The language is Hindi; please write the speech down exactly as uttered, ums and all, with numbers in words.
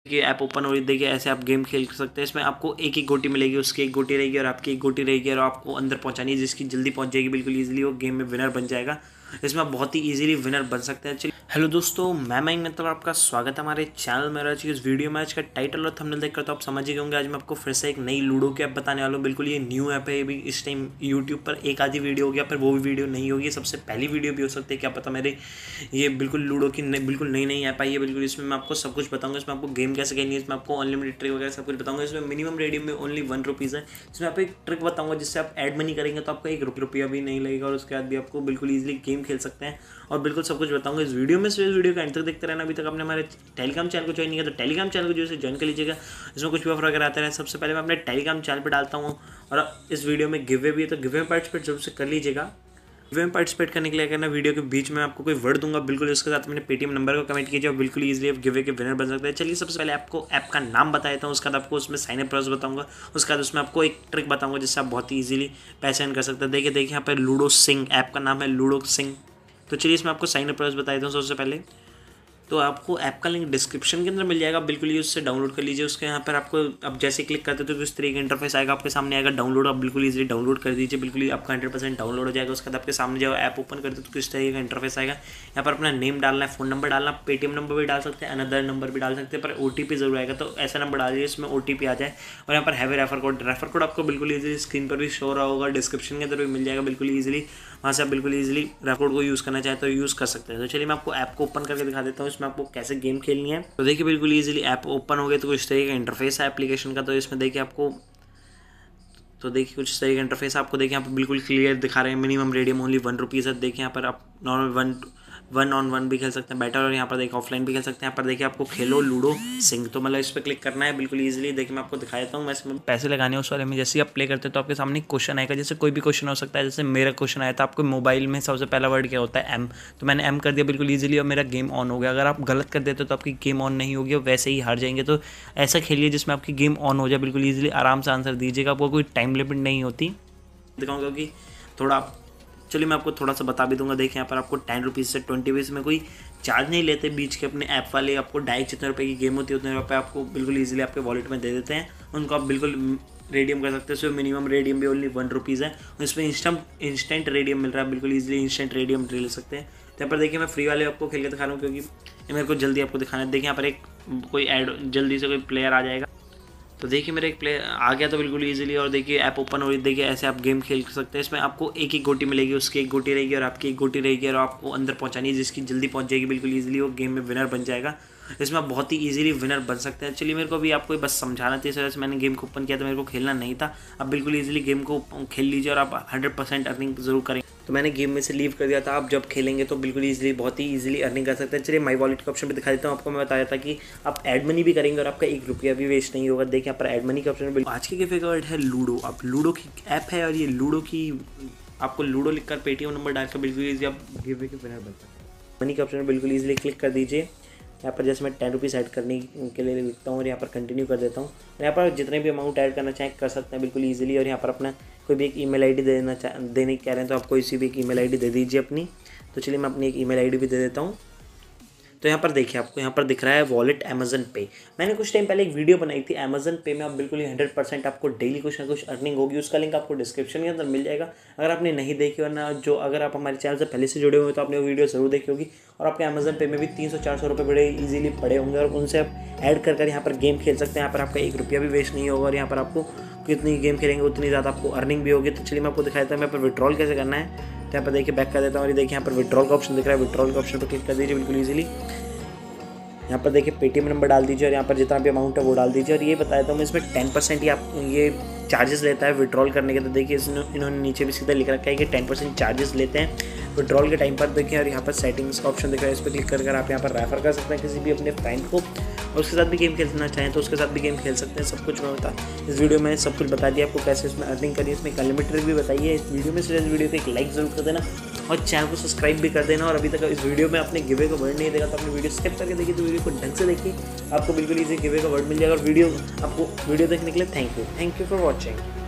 कि ऐप ओपन हो रही देखिए, ऐसे आप गेम खेल सकते हैं। इसमें आपको एक एक गोटी मिलेगी, उसकी एक गोटी रहेगी और आपकी एक गोटी रहेगी और आपको अंदर पहुंचानी है, जिसकी जल्दी पहुंच जाएगी बिल्कुल ईजिली वो गेम में विनर बन जाएगा। इसमें आप बहुत ही इजीली विनर बन सकते हैं। चलिए, हेलो दोस्तों, मैं मयंक मतलब आपका स्वागत है हमारे चैनल में। आज की इस वीडियो में आज का टाइटल और थंबनेल देखकर तो आप समझ ही गए होंगे। आज मैं आपको फिर से एक नई लूडो की ऐप बताने वाला हूँ। बिल्कुल ये न्यू ऐप है, ये भी इस टाइम यूट्यूब पर एक आधी वीडियो हो गया, पर वो भी वीडियो नहीं होगी, सबसे पहली वीडियो भी हो सकती है, क्या पता। मेरे ये बिल्कुल लूडो की बिल्कुल नई नई ऐप आई है। बिल्कुल इसमें मैं आपको सब कुछ बताऊंगा। इसमें आपको गेम कैसे खेलनी है, इसमें आपको अनलिमिटेड ट्रिक वगैरह सब कुछ बताऊंगा। इसमें मिनिमम रेडियम में ओनली वन रुपीज़ है। इसमें आपको एक ट्रिक बताऊंगा जिससे आप ऐड मनी करेंगे तो आपको एक रुपया भी नहीं लगेगा और उसके बाद भी आपको बिल्कुल ईजिली गेम खेल सकते हैं और बिल्कुल सब कुछ बताऊंगा इस वीडियो में। इस वीडियो का एंड तक देखते रहना। अभी तक आपने हमारे टेलीग्राम चैनल को ज्वाइन नहीं किया तो टेलीग्राम चैनल को जो है ज्वाइन कर लीजिएगा। इसमें कुछ भी ऑफर वगैरह आते हैं। सबसे पहले मैं अपने टेलीग्राम चैनल पर डालता हूँ और इस वीडियो में गिवे भी है, तो गिवे में पार्टिसिपेट जरूर से कर लीजिएगा। गिवे में पार्टिसिपेट करने के लिए करना, वीडियो के बीच में आपको कोई वर्ड दूंगा, बिल्कुल उसके साथ मैंने पेटीएम नंबर को कमेंट कीजिए और बिल्कुल ईजिली आप गिवे के विनर बन सकते हैं। चलिए, सबसे पहले आपको ऐप का नाम बता देता हूँ, उसके बाद आपको उसमें साइन अप प्रोसेस बताऊंगा, उसके बाद उसमें आपको एक ट्रिक बताऊंगा जिससे आप बहुत ही ईजिली पैसे अर्न कर सकते हैं। देखिए देखिए यहाँ पर लूडो सिंह, ऐप का नाम है लूडो सिंह। तो चलिए इसमें आपको साइन अप प्रोसेस बता देता हूँ। सबसे पहले तो आपको ऐप का लिंक डिस्क्रिप्शन के अंदर मिल जाएगा, बिल्कुल ये उससे डाउनलोड कर लीजिए। उसके यहाँ पर आपको अब जैसे क्लिक करते हो तो इस तरीके का इंटरफेस आएगा, आपके सामने आएगा डाउनलोड। आप बिल्कुल इजीली डाउनलोड कर दीजिए, बिल्कुल आपका हंड्रेड परसेंट डाउनलोड हो जाएगा। उसके बाद आपके सामने जब ऐप ओपन करते हो तो किस तरीके का इंटरफेस आएगा। यहाँ पर अपना नेम डालना है, फोन नंबर डालना, पेटीएम नंबर भी डाल सकते हैं, अनदर नंबर भी डाल सकते हैं, पर ओ टी पी जरूर आएगा, तो ऐसा नंबर डालिए इसमें ओ टी पी आ जाए। और यहाँ पर have refer code, refer code आपको बिल्कुल ईजिली स्क्रीन पर भी शो रहा होगा, डिस्क्रिप्शन के अंदर भी मिल जाएगा बिल्कुल ईजिली। वहाँ से आप बिल्कुल ईजिली रेफर कोड को यूज़ करना चाहे तो यूज़ कर सकते हैं। तो चलिए मैं आपको ऐप को ओपन करके दिखा देता हूँ, इसमें आपको कैसे गेम खेलनी है। तो देखिए बिल्कुल इजीली ऐप ओपन हो गया, तो कुछ तरीके का इंटरफेस है एप्लीकेशन का। तो इसमें देखिए आपको तो देखिए कुछ तरीके का इंटरफेस आपको देखिए यहाँ पर बिल्कुल क्लियर दिखा रहे हैं। Minimum redeem only one rupees है। देखिए यहाँ पर आप normal one one on one भी खेल सकते हैं बेटर, और यहाँ पर देखिए ऑफलाइन भी खेल सकते हैं। यहाँ पर देखिए आपको खेलो लूडो सिंह, तो मतलब इस पर क्लिक करना है बिल्कुल इजीली। देखिए मैं आपको दिखा देता हूँ। मैं इसमें पैसे लगाने हैं उस वाले में, जैसे आप प्ले करते हैं तो आपके सामने क्वेश्चन आएगा, जैसे कोई भी क्वेश्चन हो सकता है। जैसे मेरा क्वेश्चन आया था, आपको मोबाइल में सबसे पहला वर्ड क्या होता है, एम, तो मैंने एम कर दिया बिल्कुल ईजिली और मेरा गेम ऑन हो गया। अगर आप गलत कर देते हो तो आपकी गेम ऑन नहीं होगी और वैसे ही हार जाएंगे। तो ऐसा खेलिए जिसमें आपकी गेम ऑन हो जाए, बिल्कुल ईजिली आराम से आंसर दीजिएगा। आपको कोई टाइम लिमिट नहीं होती, दिखाऊंगा कि थोड़ा। चलिए मैं आपको थोड़ा सा बता भी दूंगा। देखिए यहाँ पर आपको टेन रुपीज़ से ट्वेंटी रुपीज़ में कोई चार्ज नहीं लेते बीच के अपने ऐप वाले। आपको डायरेक्ट जितने रुपए की गेम होती है उतने रुपये आपको बिल्कुल इजीली आपके वॉलेट में दे देते हैं, उनको आप बिल्कुल रेडियम कर सकते हैं। उसमें मिनिमम रेडियम भी ओनली वन रुपीज़ है। इसमें इंस्टेंट इंस्टेंट रेडियम मिल रहा है, बिल्कुल ईजिली इंस्टेंट रेडियम ले सकते हैं। तो यहाँ पर देखिए मैं फ्री वाले आपको खेल के दिखा रहा हूँ, क्योंकि मेरे को जल्दी आपको दिखाना है। देखिए यहाँ पर एक कोई ऐड जल्दी से कोई प्लेयर आ जाएगा, तो देखिए मेरा एक प्लेयर आ गया तो बिल्कुल इजीली। और देखिए ऐप ओपन हो रही, देखिए ऐसे आप गेम खेल सकते हैं। इसमें आपको एक एक गोटी मिलेगी, उसकी एक गोटी रहेगी और आपकी एक गोटी रहेगी और आपको अंदर पहुंचानी है, जिसकी जल्दी पहुंच जाएगी बिल्कुल इजीली वो गेम में विनर बन जाएगा। इसमें आप बहुत ही इजीली विनर बन सकते हैं। चलिए मेरे को भी आपको बस समझाना था, इस वजह से मैंने गेम को ओपन किया, तो मेरे को खेलना नहीं था। आप बिल्कुल इजीली गेम को खेल लीजिए और आप हंड्रेड परसेंट अर्निंग जरूर करेंगे। तो मैंने गेम में से लीव कर दिया था। आप जब खेलेंगे तो बिल्कुल इजीली बहुत ही इजीली अर्निंग कर सकते हैं। चलिए माई वॉलेट का ऑप्शन भी दिखा देता हूँ आपको। मैं बताया था कि आप ऐड मनी भी करेंगे और आपका एक रुपया भी वेस्ट नहीं होगा। देखिए यहाँ पर ऐड मनी का ऑप्शन। आज के गिवे का वर्ड है लूडो। आप लूडो की ऐप है और ये लूडो की आपको लूडो लिखकर पेटीएम नंबर डालकर बिल्कुल ईजी आप गिवे के विनर बन सकते हैं। मनी का ऑप्शन बिल्कुल ईजिली क्लिक कर दीजिए। यहाँ पर जैसे मैं टेन रुपीज़ ऐड करने के लिए लिखता हूँ और यहाँ पर कंटिन्यू कर देता हूँ। यहाँ पर जितने भी अमाउंट ऐड करना चाहें कर सकते हैं बिल्कुल इजीली। और यहाँ पर अपना कोई भी एक ईमेल आईडी देना चाह देने कह रहे हैं तो आप कोई सी भी एक ईमेल आईडी दे दीजिए अपनी। तो चलिए मैं अपनी एक ईमेल आईडी भी दे देता हूँ। तो यहाँ पर देखिए आपको यहाँ पर दिख रहा है वॉलेट अमेजन पे। मैंने कुछ टाइम पहले एक वीडियो बनाई थी अमेजन पे में। आप बिल्कुल ही हंड्रेड परसेंट आपको डेली कुछ ना कुछ अर्निंग होगी। उसका लिंक आपको डिस्क्रिप्शन के अंदर मिल जाएगा। अगर आपने नहीं देखी, वरना जो अगर आप हमारे चैनल से पहले से जुड़े हुए तो आपने वो वीडियो जरूर देखी होगी। और आपके अमेजन पे में भी तीन सौ चार सौ रुपये बड़े ईजिली पड़े होंगे और उनसे आप ऐड कर कर यहाँ पर गेम खेल सकते हैं। यहाँ पर आपका एक रुपया भी वेस्ट नहीं होगा और यहाँ पर आपको कितनी गेम खेलेंगे उतनी ज़्यादा आपको अर्निंग भी होगी। तो चलिए मैं आपको दिखाया था मैं पर विड्रॉल कैसे करना है। तो यहाँ पर देखिए बैक कर देता हूँ और देखिए यहाँ पर विड्रॉल का ऑप्शन दिख रहा है। विड्रॉल का ऑप्शन पर क्लिक कर दीजिए बिल्कुल ईजिली। यहाँ पर देखिए पेटीएम नंबर डाल दीजिए और यहाँ पर जितना भी अमाउंट है वो डाल दीजिए। और ये बताया था मैं इसमें टेन परसेंट ही आप ये चार्जेस लेता है विड्रॉल करने के। तो देखिए इन्होंने नीचे भी सीधा लिख रखा है कि टेन परसेंट चार्जेस लेते हैं विड्रॉल के टाइम पर। देखिए और यहाँ पर सेटिंग्स का ऑप्शन दिख रहा है, इस पर क्लिक कर आप यहाँ पर रेफर कर सकते हैं किसी भी अपने फ्रेंड को, और उसके साथ भी गेम खेलना चाहें तो उसके साथ भी गेम खेल सकते हैं। सब कुछ मैं बता इस वीडियो में सब कुछ बता दिया आपको कैसे इसमें अर्निंग करिए। इसमें एक अनलिमिटेड भी बताइए इस वीडियो में। इस वीडियो को एक लाइक जरूर कर देना और चैनल को सब्सक्राइब भी कर देना। और अभी तक इस वीडियो में आपने गिवे का वर्ड नहीं देखा तो अपनी वीडियो स्किप करके देखिए, तो वीडियो को ढंग से देखिए, आपको बिल्कुल इजी गिवे का वर्ड मिल जाएगा। और वीडियो आपको वीडियो देखने के लिए thank you thank you for watching.